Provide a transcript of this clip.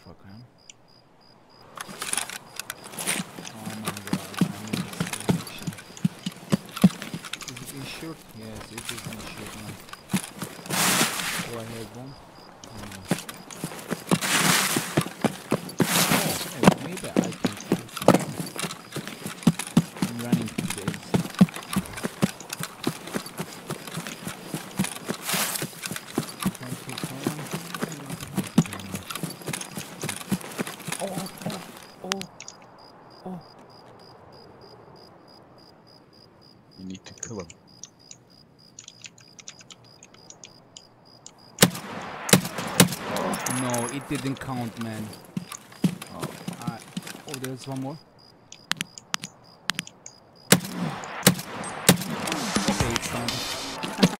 motherfucker. Oh my god, I need this action. Is it insured? Yes, it is insured now. Go ahead, boom. Oh, hey, maybe I can do something. I'm running 2 days. Oh. You need to kill him. No, it didn't count, man. Oh, there's one more.